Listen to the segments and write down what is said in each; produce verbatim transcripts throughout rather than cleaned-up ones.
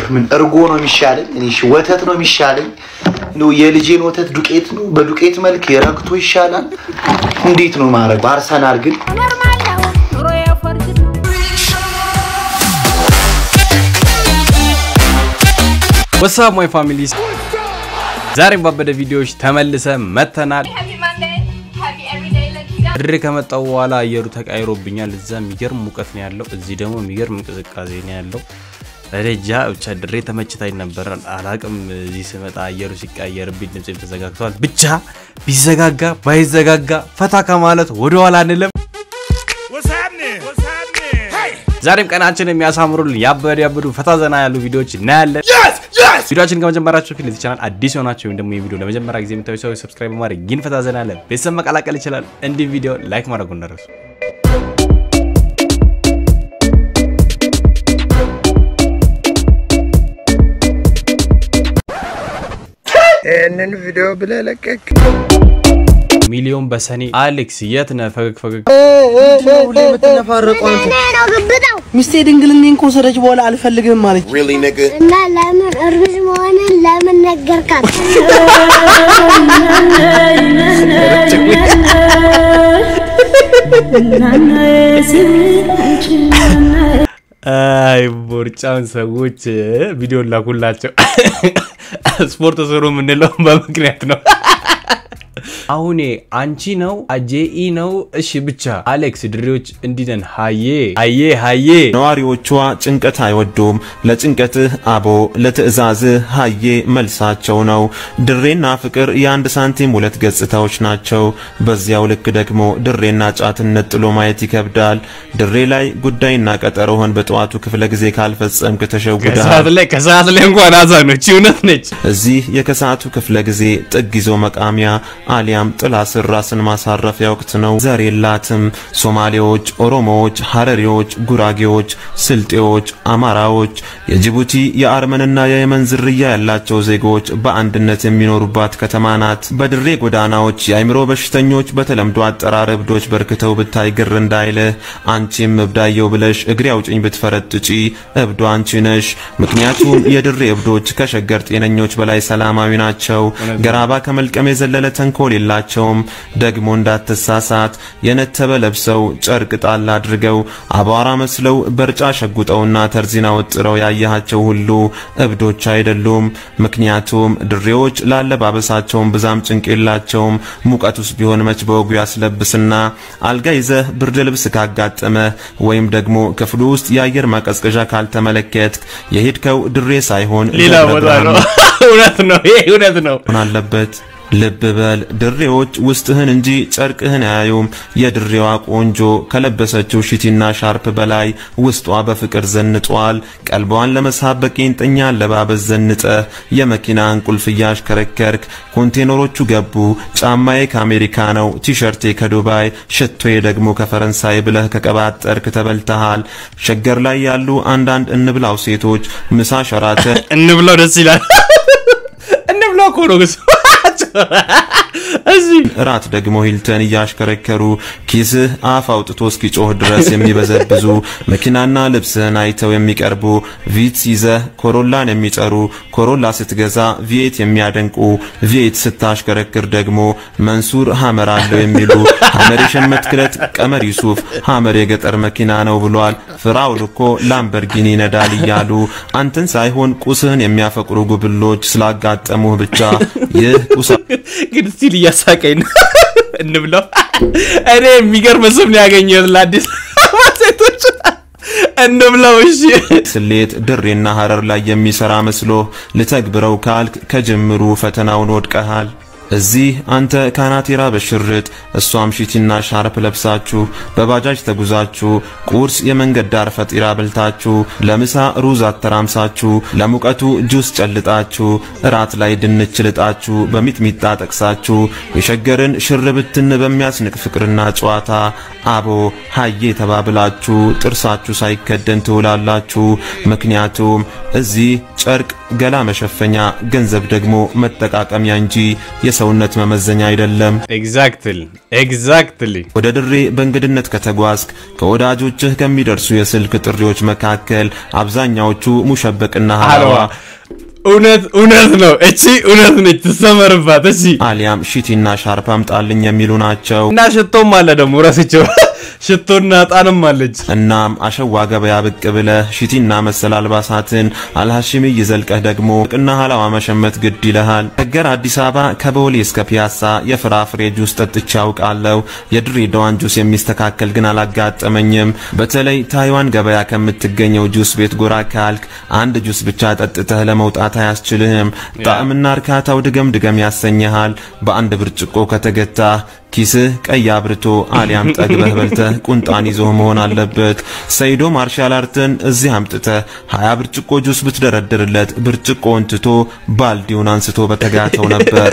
ምን እርጎ ነው የሚሻለኝ እኔ እሺ ወተት ነው የሚሻለኝ ነው የልጄን ወተት ዱቄት ነው በዱቄት መልክ የረክቶ ይሻላል እንዴት ነው ማረግ አርሰናል ግን What's up my family? ዛሬም ባበደ ቪዲዮዎች ተመልሰ መተናል ድሬ ከመጣው በኋላ አየሩ ተቃይሮብኛል እዛ የሚገርም ሙቀት ነው ያለው እዚህ ደግሞ የሚገርም እንቅስቃሴ ነው ያለው ረጃ ብቻ ድሬ ተመችታኝ ነበር አላቅም እዚህ ስመጣ አየሩ ሲቀየርብኝ ድምጽ ተዘጋግቷል ብቻ ቢዘጋጋ ባይዘጋጋ ፈታ ከማለት ወደ ኋላ አንለም What's happening What's happening Hey ዛሬም ቀናችን የሚያሳምሩልን ያበደ ያበዱ ፈታ ዘና ያሉ ቪዲዮዎች እናያለን Yes Yes ቪዲዮችን ከመጀመራችሁ በፊት ለዚህ ቻናል አዲስ ሆናችሁ ወይም ደግሞ ይሄ ቪዲዮ ለመጀመሪያ ጊዜ የምታዩ ሰው ሰብስክራይብ ማድረግ ይን ፈታ ዘና ያለ ቤተሰብ መቀላቀል ይችላል እንዲህ ቪዲዮ ላይክ ማድረግ እንዳትረሱ እነን ቪዲዮ ብለለቀቅ ሚሊዮን በሰኔ አሌክስ የት ነህ ፈገግ ፈገግ ሁሌ መተነፋረቀው ነው ሚስቴ ድንግልኔን ኮሰረች በኋላ አልፈልግም ማለት Really nigga እና ለምን እርብሽ መሆንን ለምን ነገርካት አይ ቦርጫን ሰዎች ቪዲዮ ላኩላቸው ስፖርት ሰሩ ምን ነው በምክንያት ነው አሁን አንቺ ነው አጄኢ ነው እሺ ብቻ አሌክስ ድሬዎች እንዲደን ሃዬ ሃዬ ሃዬ ነዋሪዎቿ ጭንቀት አይወዱም ለጭንቀትህ አቦ ለትዕዛዝ ሃዬ መልሳቸው ነው ድሬና ፍቅር የአንድ ሳንቲም ሁለት ገጽታዎች ናቸው በዚያው ልክ ደግሞ ድሬና ጫትነት ጥሎ ማየት ይከብዳል ድሬ ላይ ጉዳይና ቀጠሮህን በጧቱ ክፍለ ጊዜ ካልፈጸምክ ተሸውዳ ከሰዓት ላይ ከሰዓት ላይ እንኳን አዛኖች እውነት ነች እዚህ የከሰዓቱ ክፍለ ጊዜ ጥግዞ መቃሚያ አሊያም ጥላ ስር ራስን ማሳረፊያ ወቅት ነው ዘሬላትም ሶማሌዎች ኦሮሞዎች ሐረሪዎች ጉራጌዎች ስልጤዎች አማራዎች የጅቡቲ የአርመንና የየመን ዝርያ ያላቸው ዜጎች በአንድነት የሚኖሩባት ከተማ ናት በድሬ ጎዳናዎች የአይምሮ በሽተኞች በተለምዶ አጠራር እብዶች በርክተው ብታይ ግር እንዳይልህ አንቺም እብዳየው ብለሽ እግሬ አውጭኝ ብትፈረጥጪ እብዶ አንቺ ነሽ ምክንያቱም የድሬ እብዶች ከሸገር ጤነኞች በላይ ሰላማዊ ናቸው ገራባ ከመልቀም የዘለለ ተንኮል የላቸውም ደግሞ እንዳትሳሳት የነተበ ለብሰው ጨርቅ ጣል አድርገው አባራ መስለው በርጫ ሸጉጠውና ተርዚና ወጥረው ያያቸው ሁሉ እብዶች አይደሉም ምክንያቱም ድሬዎች ላለባበሳቸውም ብዛም ጭንቅ የላቸውም ሙቀቱስ ቢሆን መች በወጉ ያስለብስና አልጋ ይዘህ ብርድ ልብስ ካጋጠመ ወይም ደግሞ ክፍሉ ውስጥ የአየር ማቀዝቀዣ ካልተመለከት የሄድከው ድሬ ሳይሆን ሌላ ቦታ ነው እውነት ነው ይሄ እውነት ነው አለበት ልብ በል ድሬዎች ውስጥህን እንጂ ጨርቅህን አያዩም የድሬዋ ቆንጆ ከለበሰችው ሽቲና ሻርፕ በላይ ውስጧ በፍቅር ዘንጧል ቀልቧን ለመሳብ በቂንጥኛ ለባበዝ ዘንጠ የመኪናን ቁልፍ ያሽከረከርክ ኮንቴነሮቹ ገቡ ጫማዬ ከአሜሪካ ነው ቲሸርቴ ከዱባይ ሽቶዬ ደግሞ ከፈረንሳይ ብለህ ከቀባጠርክ ተበልተሃል ሸገር ላይ ያሉ አንዳንድ እንብላው ሴቶች ምሳ ሸራተ እንብላው ደስ ይላል እንብላው ኮሮግስ እዚህ ራት ደግሞ ሂልተን ያሽከረከሩ ኪስህ አፍ አውጥቶ እስኪጮህ ድረስ የሚበዘብዙ መኪናና ልብስህን አይተው የሚቀርቡ ቪትስ ይዘህ ኮሮላን የሚጠሩ ኮሮላ ስትገዛ ቪኤት የሚያደንቁ ቪኤት ስታሽከረክር ደግሞ መንሱር ሐመር አለው የሚሉ ሐመር የሸመትክለት ቀመር ዩሱፍ ሐመር የገጠር መኪና ነው ብሏል ፍራውል እኮ ላምበርጊኒ ነዳል እያሉ አንተን ሳይሆን ቁስህን የሚያፈቅሩ ጉብሎች ስላጋጠሙህ ብቻ ይህ ቁስ ግን ስቲል ያሳቀኝ እንብለው እኔ የሚገርም ስም ነው ያገኘው ለአዲስ ማሴቶች እንብለው እሺ ስሌት ድሬና ሐረር ላይ የሚሰራ መስሎ ልተግብረው ካልክ ከጅምሩ ፈተናውን ወድቀሃል እዚህ አንተ ካናቴራ በሽርጥ እሷም ሽቲና ሻርፕ ለብሳችሁ በባጃጅ ተጉዛችሁ ቁርስ የመንገድ ዳር ፈጢራ በልታችሁ ለምሳ ሩዝ አተራምሳችሁ ለሙቀቱ ጁስ ጨልጣችሁ ራት ላይ ድንች ልጣችሁ በሚጥሚጣ ጠቅሳችሁ የሸገርን ሽርብትን በሚያስንቅ ፍቅርና ጨዋታ አቦ ሃዬ ተባብላችሁ ጥርሳችሁ ሳይከደን ትውላላችሁ ምክንያቱም እዚህ ጨርቅ ገላ መሸፈኛ ገንዘብ ደግሞ መጠቃቀሚያ እንጂ የሰውነት መመዘኛ አይደለም ኤግዛክትሊ ኤግዛክትሊ ወደ ድሬ በእንግድነት ከተጓዝክ ከወዳጆችህ ከሚደርሱ የስልክ ጥሪዎች መካከል አብዛኛዎቹ ሙሸበቅና ሐላዋ እውነት እውነት ነው እቺ እውነት ነች ተሰመርባት እሺ አሊያም ሺቲና ሻርፕ አምጣልኝ የሚሉ ናቸው እና ሽቶም አለ ደግሞ ራስቸው ሽቶና ጣንም አለች እናም አሸዋ ገበያ ብቅ ብለ ሺቲና መሰል አልባሳትን አልሐሽሚ ይዘልቀህ ደግሞ ቅና ሐላዋ መሸመት ግድ ይልሃል ነገር አዲስ አበባ ከቦሌ እስከ ፒያሳ የፍራፍሬ ጁስ ጠጥቼ አውቃለሁ የድሬዳዋን ጁስ የሚስተካከል ግን አላጋጠመኝም በተለይ ታይዋን ገበያ ከምትገኘው ጁስ ቤት ጎራ ካልክ አንድ ጁስ ብቻ ጠጥተህ ለመውጣት አያስችልህም ጣዕምና እርካታው ድገም ድገም ያሰኘሃል በአንድ ብርጭቆ ከተገታ ኪስህ ቀይ አብርቶ አሊያም ጠግበህ በልተህ ቁንጣን ይዞ መሆን አለበት ሰይዶ ማርሻል አርትን እዚህ አምጥተህ ሃያ ብርጭቆ ጁስ ብትደረድርለት ብርጭቆውን ትቶ ባልዲውን አንስቶ በተጋተው ነበር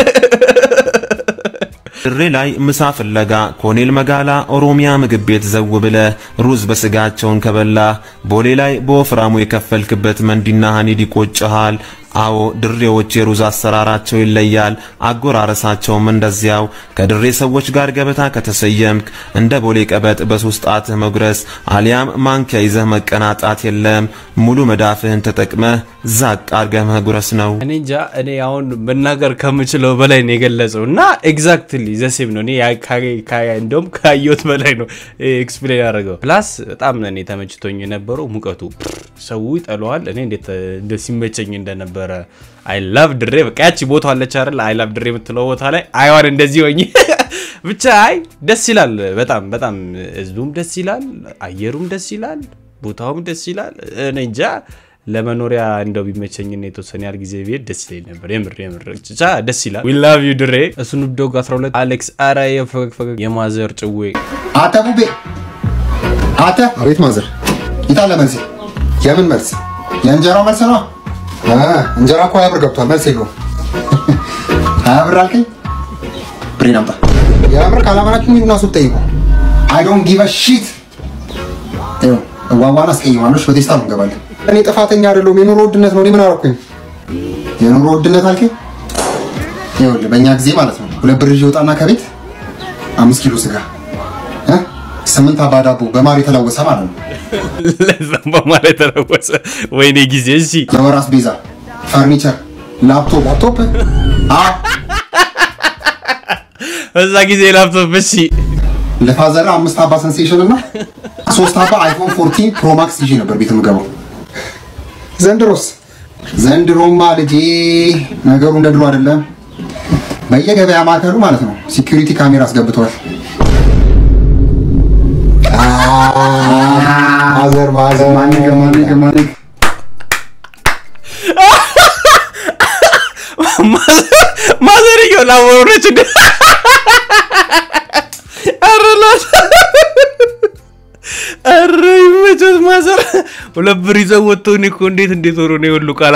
ድሬ ላይ ምሳ ፍለጋ ኮኔል መጋላ ኦሮሚያ ምግብ ቤት ዘው ብለህ ሩዝ በስጋቸውን ከበላ ቦሌ ላይ በወፍራሙ የከፈልክበት መንዲና ሀኒድ ይቆጭሃል አዎ ድሬዎች የሩዝ አሰራራቸው ይለያል አጎራረሳቸውም እንደዚያው ከድሬ ሰዎች ጋር ገበታ ከተሰየምክ እንደ ቦሌ ቀበጥ በሶስት ጣት መጉረስ አሊያም ማንኪያ ይዘህ መቀናጣት የለም ሙሉ መዳፍህን ተጠቅመህ ዛቅ አርገህ መጉረስ ነው እኔ እንጃ እኔ አሁን መናገር ከምችለው በላይ ነው የገለጸውና ኤግዛክትሊ ዘሴም ነው እኔ ካይ እንደም ካዮት በላይ ነው ኤክስፕሌን ያደረገው ፕላስ በጣም እኔ ተመችቶኝ የነበረው ሙቀቱ ሰው ይጠለዋል እኔ እንዴት እንደሲመቸኝ እንደነበረ I love ድሬ በቃ ያቺ ቦታው አለች አይደል I love ድሬ የምትለው ቦታ ላይ አይዋን እንደዚህ ሆኜ ብቻ አይ ደስ ይላል በጣም በጣም ህዝቡም ደስ ይላል አየሩም ደስ ይላል ቦታውም ደስ ይላል እኔ እንጃ ለመኖሪያ እንደው ቢመቸኝና የተወሰነ ያር ጊዜ ቤት ደስ ይለኝ ነበር የምር የምር ብቻ ደስ ይላል we love you ድሬ እሱን ዶግ አስራ ሁለት አሌክስ አራየ ፈገግ ፈገግ የማዘር ጭዌ አተቡቤ አተ አቤት ማዘር ይታለ መልስ የምን መልስ የእንጀራው መልስ ነው አ እንጀራ እኮ ያብር ገብቷል መልስ ይገው ያብር አልከኝ ብሪናምጣ ያብር ካላማራችሁ ምንና ሱት ጠይቁ I don't give a shit እው ዋዋና ስቀይማኖች በቴስታ ነው ገባለ እኔ ጥፋተኛ አይደለም የኑሮ ውድነት ነው እኔ ምን አረኩኝ የኑሮ ውድነት አልከኝ ይኸውልህ በእኛ ጊዜ ማለት ነው ሁለት ብር ይወጣና ከቤት አምስት ኪሎ ስጋ እ ስምንት አባዳቦ በማር የተለወሰ ማለት ነው ለዛም በማር የተለወሰ ወይኔ ጊዜ እሺ ለወራስ ቤዛ ፈርኒቸር ላፕቶፕ ላፕቶፕ አ እዛ ጊዜ ላፕቶፕ እሺ ለፋዘር አምስት አባ ሴንሴሽን እና ሶስት አባ አይፎን ፎርቲን ፕሮ ማክስ ይዤ ነበር ቤት የምገባው ዘንድሮስ ዘንድሮማ ልጄ ነገሩ እንደድሮ አይደለም በየገበያ ማከሩ ማለት ነው ሴኩሪቲ ካሜራ አስገብተዋል ማዘር ማዘር ማንገ ማንገ ማንገ ማዘር ይላወሩች እንደ አረላሽ አረ ይመችስ ማዘር ወለብር ይዘው ወጥተው እኮ እንዴት እንዴት ሆኖ ነው ሁሉ ቃላ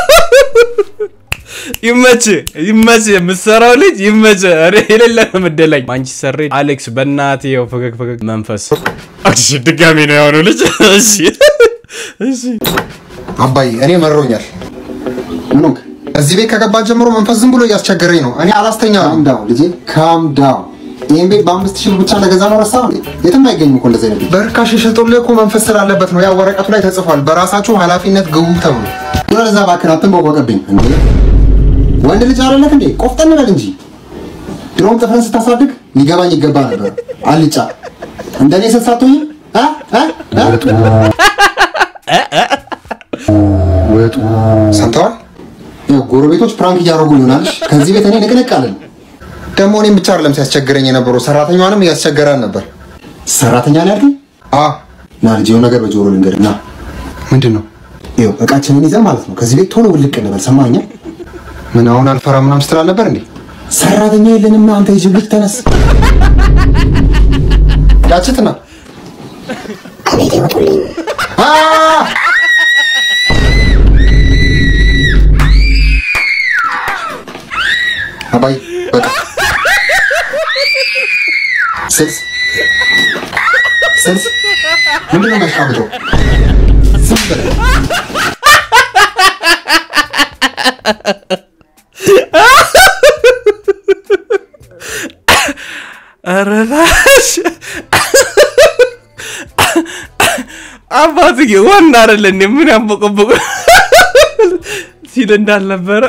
ይመች ይመች ምሰራው ልጅ ይመች አረ የሌለ መደላኝ ማንቸስተር ሬድ አሌክስ በእናት ይው ፈገግ ፈገግ መንፈስ እሺ ድጋሚ ነው ያወሩ ልጅ እሺ እሺ አባይ እኔ መሮኛል ምኑክ እዚህ ቤት ከገባ ጀምሮ መንፈስ ዝም ብሎ ያስቸገረኝ ነው እኔ አላስተኛ ካም ዳውን ልጄ ካም ዳውን ይሄን ቤት በአምስት ሺህ ብቻ ለገዛ ነው ረሳው እንዴ የትም አይገኝም እኮ እንደዚህ ነው በርካሽ ሸጦልህ እኮ መንፈስ ስላለበት ነው ያ ወረቀቱ ላይ ተጽፏል በራሳችሁ ኃላፊነት ግቡ ተብሎ ወለዛ ባከናተን በወቀብኝ እንዴ ወንድ ልጅ አይደለክ እንዴ ቆፍጠን በል እንጂ ድሮም ጥፍረን ስታሳድግ ሊገባኝ ይገባ ነበር አልጫ እንደኔ ሰሳቶኝ አ አ ወጡ ሰምተዋል ጎረቤቶች ፕራንክ እያደረጉ ይሆናል ከዚህ ቤት እኔ ንቅንቅ አለን ደሞ እኔም ብቻ አይደለም ሲያስቸግረኝ የነበረው ሰራተኛዋንም ያስቸገራል ነበር ሰራተኛ ነው ያልከኝ አ ና ልጅ የሆነ ነገር በጆሮ ልንገርና ምንድነው ይኸው እቃችንን ይዘን ማለት ነው ከዚህ ቤት ቶሎ ውልቅ እንበል ሰማኛ ምን አሁን አልፈራ ምናምን ስትል ነበር እንዴ ሰራተኛ የለንም አንተ ይጅብክ ተነስ ያችትና አቤት ይወጡልኝ አ አባይ በቃ ስልስ ስልስ ምንድነው ማሽቃበቶ ዝም በል አረላሽ አባትዬ ወንድ አይደለም ምን ያንበቀበቀ ሲል እንዳልነበረ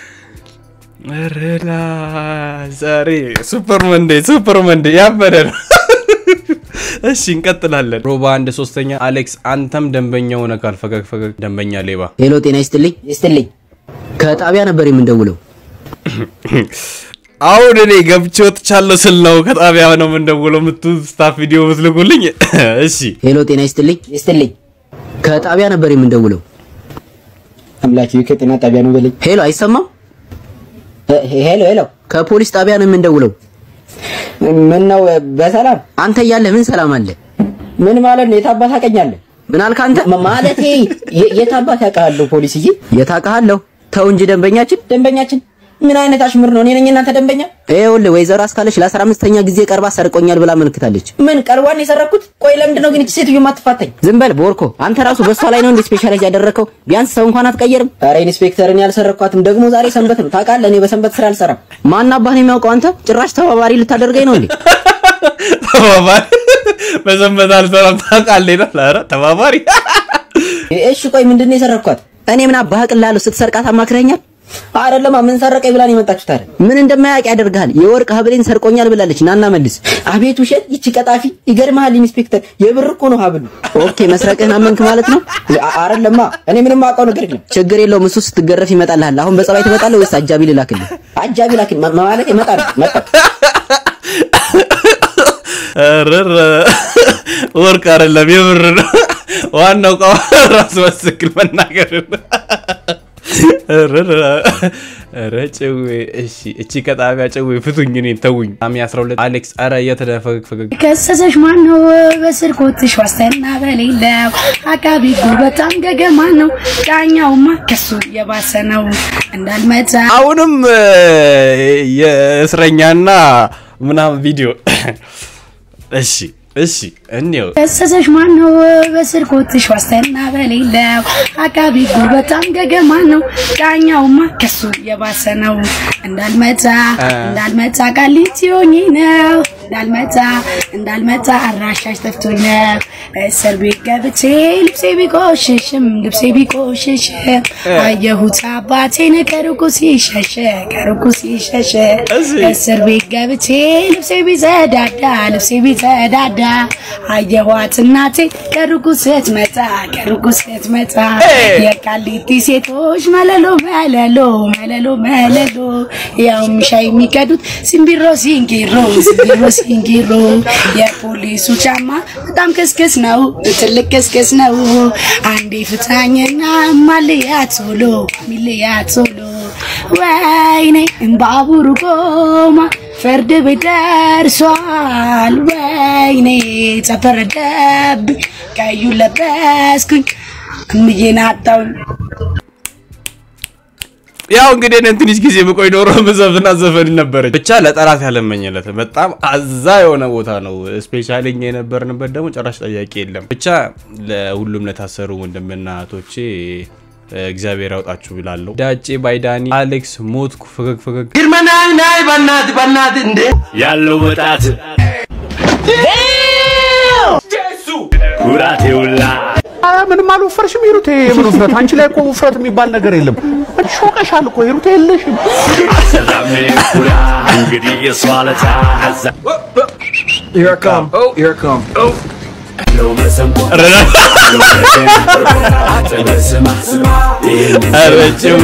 አረላ ዛሬ ሱፐር መንዴ ሱፐር መንዴ ያበደ ነው እሺ እንቀጥላለን ሮባ አንድ ሶስተኛ አሌክስ አንተም ደንበኛው ሆነ ካል ፈገግ ፈገግ ደንበኛ ሌባ ሄሎ ጤና ይስጥልኝ ይስጥልኝ ከጣቢያ ነበር የምንደውለው አሁን እኔ ገብቼ ወጥቻለሁ ስለው ከጣቢያ ነው የምንደውለው ምቱ ስታፍ ቪዲዮ መስልኩልኝ እሺ ሄሎ ጤና ይስጥልኝ ይስጥልኝ ከጣቢያ ነበር የምንደውለው አምላክ ከጤና ጣቢያ ነው በለኝ ሄሎ አይሰማም ሄሎ ሄሎ ከፖሊስ ጣቢያ ነው የምንደውለው ምን ነው በሰላም አንተ ያለ ምን ሰላም አለ ምን ማለት ነው የታባታ ቀኛለ ምን አልካ አንተ ማለቴ የታባታ ያቃለው ፖሊስዬ የታቃለው ተው እንጂ ደንበኛችን ደንበኛችን ምን አይነት አሽሙር ነው እኔ ነኝ እናንተ ደንበኛ ይኸውልህ ወይዘሮ አስካለሽ ለ15ኛ ጊዜ ቀርባ ሰርቆኛል ብላ መንክታለች ምን ቀርዋን የሰረኩት ቆይ ለምንድን ነው ግን እቺ ሴትዮ ማትፋተኝ ዝም በል ቦርኮ አንተ ራሱ በሷ ላይ ነው እንደ ስፔሻላይዝ ያደረከው ቢያንስ ሰው እንኳን አትቀየርም ኧረ ኢንስፔክተርን ያልሰረኳትም ደግሞ ዛሬ ሰንበት ነው ታውቃለህ እኔ በሰንበት ስራ አልሰራም ማን አባህ ነው የሚያውቀው አንተ ጭራሽ ተባባሪ ልታደርገኝ ነው እንዴ ተባባሪ በሰንበት አልሰራም ታውቃለህ ይላል ኧረ ተባባሪ እሺ ቆይ ምንድነው የሰረኳት እኔ ምን አባህ ቅላለሁ ስትሰርቃት አማክረኛል አይደለም ምን ሰረቀኝ ብላን የመጣችሁት አይደል ምን እንደማያውቅ ያደርጋል የወርቅ ሀብሌን ሰርቆኛል ብላለች ናና መልስ አቤት ውሸት ይቺ ቀጣፊ ይገርማል ኢንስፔክተር የብር እኮ ነው ሀብሉ ኦኬ መስረቅህን አመንክ ማለት ነው አይደለማ እኔ ምንም አውቀው ነገር የለም ችግር የለውም እሱ ስትገረፍ ይመጣልሃል አሁን በጸባይ ትመጣለህ ወይስ አጃቢ ልላክልህ አጃቢ ላክልኝ ማለት ይመጣል መጣ አረረ ወርቅ አይደለም የብር ነው ዋናው ቃው ራስ መስክል መናገር አረረ ረጨው እሺ እቺ ከጣቢያ ጨው ፍቱኝ እኔ ተውኝ አሚ አስራ ሁለት አሌክስ አረ የተደፈገ ፈገግ ከሰሰሽ ማን ነው በስርቆትሽ ዋስትና በሌለው አቃቢ ጉበታም ገገማ ነው ዳኛውማ ከሱ የባሰ ነው እንዳልመጣ አሁንም የእስረኛና ምናምን ቪዲዮ እሺ እሺ እንየው ከሰሰሽ ማን ነው በስርቆትሽ ዋስትና በሌለው አቃቢ ጉበታም ገገማ ነው ዳኛውማ ከሱ የባሰ ነው እንዳልመጣ እንዳልመጣ ቃሊቲ ሆኜ ነው እንዳልመጣ እንዳልመጣ አራሻሽ ጠፍቶኝ ነው እስር ቤት ገብቼ ልብሴ ቢቆሽሽም ልብሴ ቢቆሽሽም አየሁት አባቴን ከሩቁ ሲሸሸ ከሩቁ ሲሸሸ እስር ቤት ገብቼ ልብሴ ቢጸዳዳ ልብሴ ቢጸዳዳ አየኋት እናቴ ከሩቁ ስትመጣ ከሩቁ ስትመጣ የቃሊቲ ሴቶች መለሎ መለሎ መለሎ መለሎ ያው ምሻይ የሚቀዱት ሲምቢሮ ሲንጊሮ ሲምቢሮ ሲንጊሮ የፖሊሱ ጫማ በጣም ከስከስ ነው ትልቅ ከስከስ ነው አንዴ ፍታኝና ማልያ ቶሎ ሚልያ ቶሎ ወይኔ ባቡሩ ቆማ ፍርድ ቤት ደርሷል ወይኔ ተፈረደብ ቀዩ ለበስኩኝ እምዬናጣው ያው እንግዲህ እንትንሽ ጊዜ በቆይ ኖሮ መዘፍና ዘፈን ነበር ብቻ ለጠራት ያለመኘለት በጣም አዛ የሆነ ቦታ ነው ስፔሻሊኛ የነበርንበት ደግሞ ጭራሽ ጠያቂ የለም ብቻ ለሁሉም ለታሰሩ ወንድምናቶቼ እግዚአብሔር ያውጣችሁ ብላለሁ ዳጬ ባይዳኒ አሌክስ ሞትኩ ፈገግ ፈገግ ግርመናይ ናይ ባናት ባናት እንደ ያለው ወጣት ጄሱ ኩራቴውላ ምንም አልወፈርሽም ይሩቴ ምን ውፍረት አንቺ ላይ እኮ ውፍረት የሚባል ነገር የለም ሾቀሻል እኮ ይሩቴ የለሽም ሰላም ኩራ እንግዲህ የሷለታ ሀዛ here I come oh here I come oh ነው መሰንቆ አተበስማ አረጨው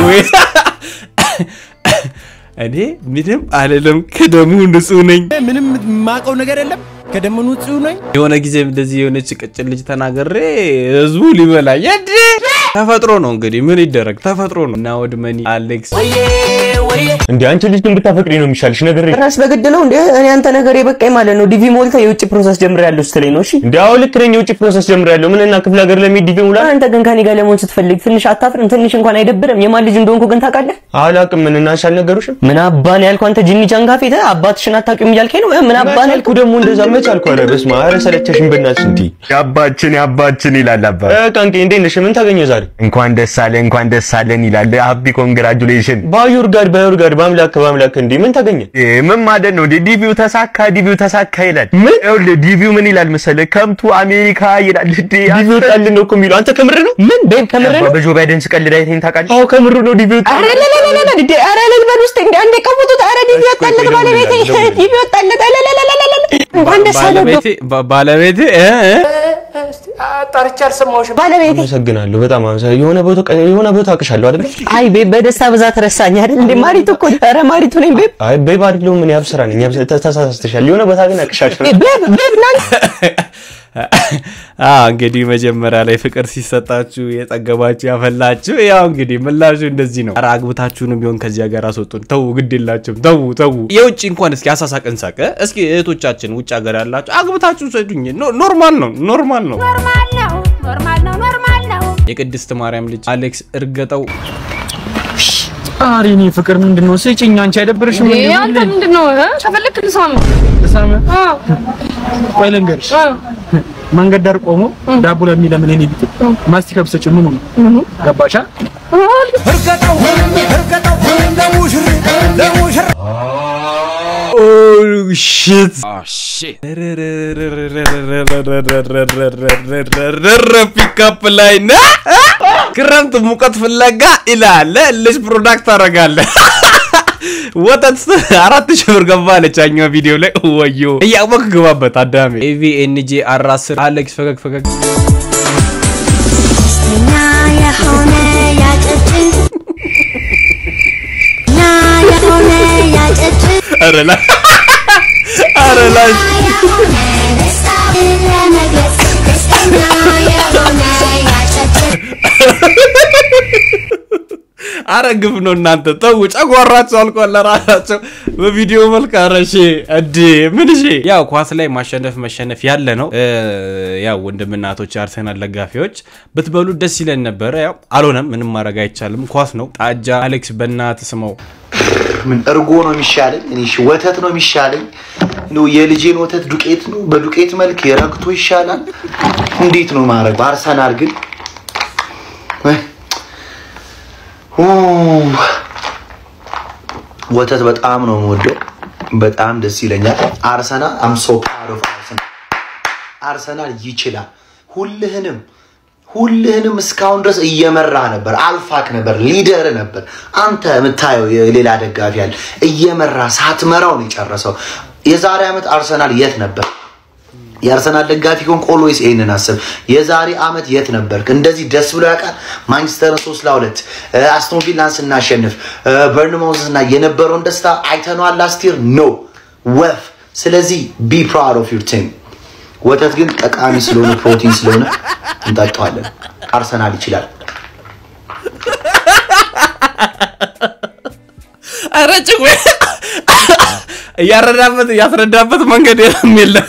እኔ ምንም አለለም ከደሙ ንጹህ ነኝ ምንም ማቀው ነገር የለም ከደሙ ንጹህ ነኝ የሆነ ጊዜ እንደዚህ የሆነች ቀጭን ልጅ ተናገረ ህዝቡ ሊበላ የድ ተፈጥሮ ነው እንግዲህ ምን ይደረግ ተፈጥሮ ነው እና ወድመኒ አሌክስ እንዴ አንቺ ልጅ ግን ብታፈቅሪ ነው የሚሻልሽ ነገር ራስ በግድለው እንዴ እኔ አንተ ነገር የበቃኝ ማለት ነው ዲቪ ሞልታ የውጭ ፕሮሰስ ጀምራለሁ ስትለኝ ነው እሺ እንዴ አው ልክ ነኝ የውጭ ፕሮሰስ ጀምራለሁ ምን እና ክፍለ ሀገር ለሚ ዲቪ ሙላ አንተ ግን ካኒ ጋር ለሞን ስትፈልግ ትንሽ አታፍርም ትንሽ እንኳን አይደብርም የማን ልጅ እንደሆንኩ ግን ታውቃለህ አላቅም ምን እና አልነገሩሽም ምን አባን ያልኩ አንተ ጂኒ ጃንጋፊተ አባትሽን አታውቂም እያልከኝ ነው ምን አባን ያልኩ ደግሞ እንደዛ መች አልኩ አረ በስመ አብ ኧረ ሰለቸሽን በእናትሽ እንዴ ያባችን ያባችን ይላል አባ ካንኪ እንዴ ነሽ ምን ታገኘ ዛሬ እንኳን ደስ አለ እንኳን ደስ አለን ይላል አቢ ኮንግራቹሌሽን ባዩር ጋር ባዩር ጋር ባምላክ ባምላክ እንዴ ምን ታገኘ ምን ማለት ነው ዲቪው ተሳካ ዲቪው ተሳካ ይላል ምን ይኸውልህ ዲቪው ምን ይላል መሰለህ ከምቱ አሜሪካ ይላል ዲቪው ጣል ነው እኮ የሚለው አንተ ከምር ነው ምን ቤብ ከምር ነው በጆ ባይደን ስቀልድ አይተኝ ታውቃለህ አዎ ከምር ነው ዲቪው ጣል አረ ለለለለ ዲዲ አረ ለልበል ውስጥ እንደ አንዴ ቀውጡት አረ ዲቪው ጣል ባለቤቴ ዲቪው ጣል ለለለለ እንኳን ደስ አለ ባለቤቴ እ አጣርቻ አልሰማሁሽም ባለቤቴ አመሰግናለሁ በጣም አመሰግናለሁ የሆነ ቦታ የሆነ ቦታ አቅሻለሁ አይደል አይ ቤብ በደስታ ብዛት ረሳኝ አይደል እንደ ማሪቱ እኮ አረ ማሪቱ ነኝ ቤብ አይ ቤብ አይደለም ምን ያብስራ ነኝ ተሳስተሻል የሆነ ቦታ ግን አቅሻለሁ ቤብ ቤብ ናን አ እንግዲህ መጀመሪያ ላይ ፍቅር ሲሰጣችሁ የጠገባችሁ ያፈላችሁ ያው እንግዲህ ምላሹ እንደዚህ ነው ኧረ አግብታችሁንም ቢሆን ከዚህ ሀገር አስወጡን ተው ግድ የላችሁም ተው ተው የውጭ እንኳን እስኪ አሳሳቀን ሳቀ እስኪ እህቶቻችን ውጭ ሀገር ያላችሁ አግብታችሁ ሰዱኝ ኖርማል ነው ኖርማል ነው ኖርማል ነው ኖርማል ነው ኖርማል ነው የቅድስት ማርያም ልጅ አሌክስ እርገጠው አሪኒ ፍቅር ምንድነው ስጪኝ አንቺ አይደብርሽም እንዴ አንተ ምንድነው ተፈልክ ልሳም ልሳም አዎ ቆይ ልንገርሽ መንገድ ዳር ቆሞ ዳቦ ለሚለምን እኔ ቢት ማስቲካ ብሰጪው ምን ነው ገባሻ እርገጠው እርገጠው ለሙሽሪ ለሙሽሪ Oh shit. Oh shit. Pick up line. ክረምት ሙቀት ፍለጋ ይላል ልጅ ፕሮዳክት አረጋለ ወተት አራት ሺህ ብር ገባለች አኛው ቪዲዮ ላይ ወዮ እያወቅ ገባበት አዳሜ ኤቪኤንጂ አር አስር አሌክስ ፈገግ ፈገግ ና የሆነ ያጨጭ ና የሆነ ያጨጭ አረላ አረላ አረግፍ ነው እናንተ ተው ጨጓራቸው አልቋል ለራሳቸው በቪዲዮ መልክ አረሺ አዲ ምን እሺ ያው ኳስ ላይ ማሸነፍ መሸነፍ ያለ ነው ያው ወንድምናቶች አርሰናል ለጋፊዎች ብትበሉ ደስ ይለን ነበር ያው አልሆነም ምንም ማድረግ አይቻልም ኳስ ነው ጣጃ አሌክስ በእናት ስመው ምን እርጎ ነው የሚሻለኝ እኔ እሺ ወተት ነው የሚሻለኝ ነው የልጄን ወተት ዱቄት ነው በዱቄት መልክ የረግቶ ይሻላል እንዴት ነው ማድረግ አርሰናል ግን ወተት በጣም ነው የምወደው በጣም ደስ ይለኛል አርሰናል I'm so proud of Arsenal አርሰናል ይችላል ሁልህንም ሁልህንም እስካሁን ድረስ እየመራ ነበር አልፋክ ነበር ሊደር ነበር አንተ የምታየው የሌላ ደጋፊ ያለ እየመራ ሳትመራው ነው የጨረሰው የዛሬ አመት አርሰናል የት ነበር የአርሰናል ደጋፊ ኮን ኦልዌይስ ኤንን አስብ የዛሬ አመት የት ነበርክ እንደዚህ ደስ ብሎ ያውቃል ማንቸስተር ሶስት ለሁለት አስቶን ቪላን ስናሸንፍ በርንማውዝና የነበረውን ደስታ አይተናል ላስት ይር ኖ ወፍ ስለዚህ be proud of your team ወተት ግን ጠቃሚ ስለሆነ ፕሮቲን ስለሆነ እንጣጣዋለን አርሰናል ይችላል አረጭ ወይ ያረዳበት ያስረዳበት መንገድ የለም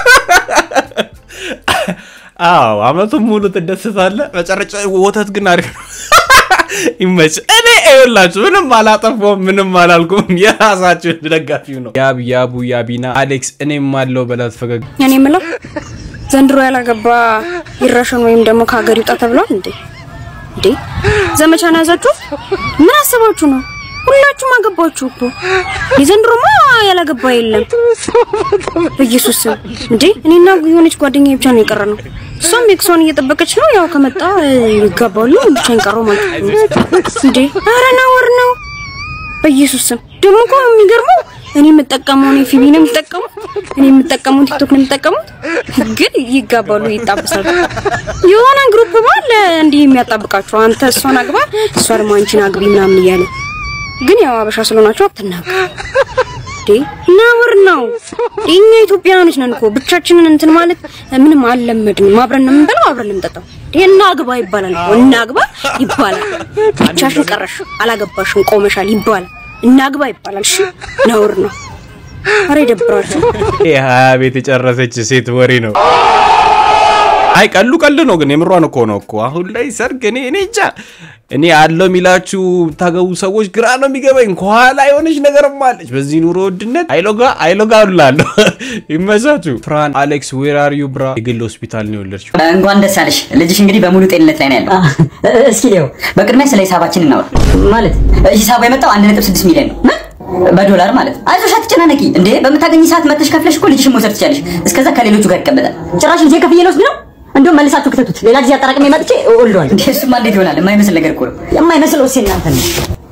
አዎ አመቱን ሙሉ ተደስታለ መጨረሻ ወተት ግን አሪፍ ይመች እኔ አይውላችሁ ምንም አላጠፋው ምንም አላልኩም የራሳችሁ ደጋፊው ነው ያብ ያቡ ያቢና አሌክስ እኔም ማለው በላት ፈገግ እኔ ምለው ዘንድሮ ያላገባ ይረሽን ወይም ደግሞ ከሀገር ይውጣ ተብሏል እንዴ እንዴ ዘመቻና ያዛችሁ ምን አስባችሁ ነው ሁላችሁም አገባችሁ እኮ የዘንድሮማ ያላገባ የለም በኢየሱስ እንዴ እኔና የሆነች ጓደኛዬ ብቻ ነው የቀረነው እሷም ኤክሶን እየጠበቀች ነው ያው ከመጣ ይጋባሉ ብቻ እንቀረው ማለት ነው እንዴ ኧረ ናወር ነው በኢየሱስ ደግሞ እኮ የሚገርመው እኔ የምጠቀመው ነው ፊቢ ነው የምጠቀመው እኔ የምጠቀመው ቲክቶክ ነው የምጠቀመው ግን ይጋባሉ ይጣበሳሉ የሆነ ግሩፕ ባለ እንዲህ የሚያጣብቃቸው አንተ እሷን አግባ እሷ ደግሞ አንቺን አግቢ ምናምን እያለ ግን ያው አበሻ ስለሆናችሁ አትናገሩ ዲ ናወር ነው እኛ ኢትዮጵያኖች ነን እኮ ብቻችንን እንትን ማለት ምንም አልለመድንም አብረን ምን በለው አብረን እንጠጣው እና አግባ ይባላል እና አግባ ይባላል ብቻሽን ቀረሽ አላገባሽም ቆመሻል ይባላል እናግባ ይባላል እሺ ነውር ነው አሬ ደብራችሁ ይሄ ቤት የጨረሰች ሴት ወሬ ነው አይ ቀሉ ቀሉ ነው ግን የምሯን እኮ ነው እኮ አሁን ላይ ሰርግ እኔ እኔ እንጃ እኔ አለው ሚላችሁ ታገቡ ሰዎች ግራ ነው የሚገባኝ ኳላ የሆነች ነገር ማለች በዚህ ኑሮ ውድነት አይሎጋ አይሎጋ ሁላለው ይመሳችሁ ፍራን አሌክስ ዌር አር ዩ ብራ የግል ሆስፒታል ነው ወለድሽ እንኳን ደስ ያለሽ ልጅሽ እንግዲህ በሙሉ ጤንነት ላይ ነው ያለው እስኪ ሌው በቅድሚያ ስለ ሂሳባችን እናወራ ማለት ሂሳቡ የመጣው አንድ ነጥብ ስድስት ሚሊዮን ነው በዶላር ማለት አይዞሽ አትጨናነቂ እንዴ በመታገኝ ሰዓት መጥተሽ ከፍለሽ እኮ ልጅሽ መውሰድ ትችያለሽ እስከዛ ከሌሎቹ ጋር ይቀበላል ጭራሽ ልጅ ከፍዬ ነው ነው እንደው መልሳችሁ ከተቱት ሌላ ጊዜ አጣራቅም ይመጥቼ ወልዷል እሱማ እንዴት ይሆናል የማይመስል ነገር እኮ ነው የማይመስለው እሱ እናንተ ነው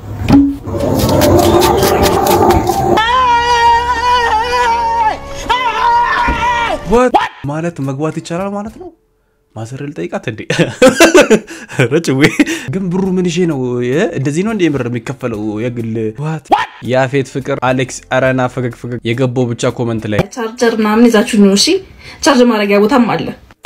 what ማለት መግባት ይቻላል ማለት ነው ማሰረል ጠይቃት እንዴ ረጭዌ ግን ብሩ ምን ይሄ ነው እንደዚህ ነው እንዴ ምር የሚከፈለው የግል what ያፌት ፍቅር አሌክስ አራና ፈገግ ፈገግ የገባው ብቻ ኮሜንት ላይ ቻርጀር ማምን ይዛችሁ ነው እሺ ቻርጅ ማድረጊያ ቦታም አለ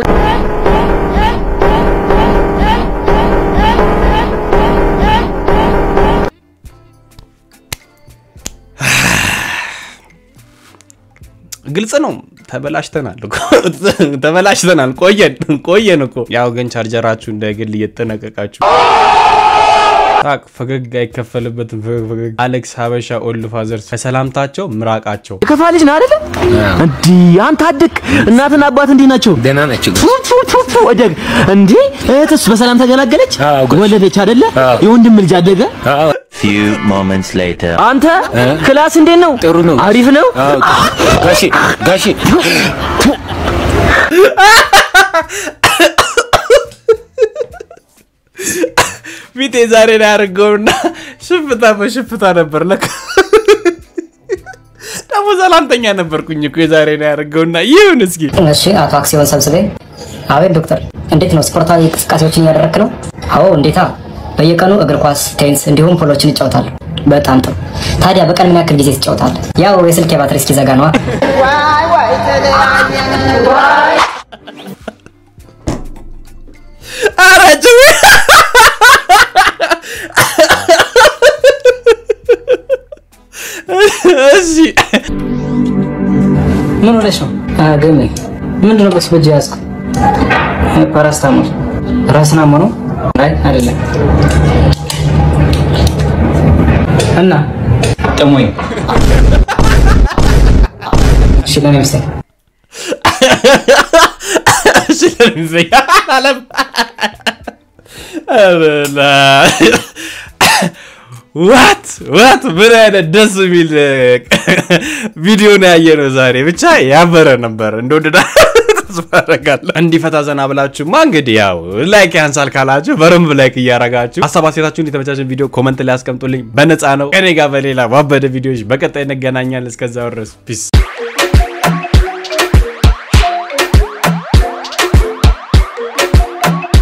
ግልጽ ነው ተበላሽተናል ተበላሽተናል ቆየን ቆየን እኮ ያው ግን ቻርጀራችሁ እንደግል እየተነቀቃችሁ ታክ ፈገግ አይከፈልበትም ፈገግ አሌክስ ሀበሻ ኦል ፋዘርስ ከሰላምታቸው ምራቃቸው ከፋልሽ ነው አይደል እንዴ አንተ አድቅ እናትና አባት እንዴ ናቸው ደና ናቸው ወደግ እንዴ እህትስ በሰላም ተገላገለች ወለደች አይደለ የወንድም ልጅ አደገ few moments later አንተ ክላስ እንዴት ነው ጥሩ ነው አሪፍ ነው ጋሺ ጋሺ ቢቴ ዛሬ ላይ አርገውና ሽፍታ በሽፍታ ነበር ለካ ደሞ ሰላምተኛ ነበርኩኝ እኮ ዛሬ ላይ አርገውና ይሁን እስኪ እሺ አቶ አክሲዮን ሰብስቤ አቤት ዶክተር እንዴት ነው ስፖርታዊ እንቅስቃሴዎችን ያደረክ ነው አዎ እንዴታ በየቀኑ እግር ኳስ ቴኒስ እንዲሁም ፖሎችን እጫወታለሁ በጣም ጥሩ ታዲያ በቀን ምን ያክል ጊዜ ትጫወታለህ ያው የስልኬ ባትሪ እስኪዘጋ ነው ዋይ ዋይ ተለያየን ዋይ አራጁ እሺ ምን ሆነሽ ነው አገኘ ምንድነው በስ በጅ ያዝኩ ፓራስታሞል ራስና ሞኖ አይ አይደለም እና ጠሞኝ ሽለኔ ምስል ሽለኔ ምስል አለም አላ what what ብራደ ደስ ሚል ቪዲዮ ነው ያየነው ዛሬ ብቻ ያበረ ነበር እንደወደዳ ተስፋረጋለ እንዲፈታ ዘና ብላችሁ ማንገድ ያው ላይክ ያንሳል ካላችሁ በረም ላይክ እያረጋችሁ ሐሳብ አስተያየታችሁን የተመቻቸን ቪዲዮ ኮሜንት ላይ አስቀምጡልኝ በነፃ ነው ከኔ ጋር በሌላ ባበደ ቪዲዮዎች በቀጣይ እንገናኛለን እስከዛው ድረስ ፒስ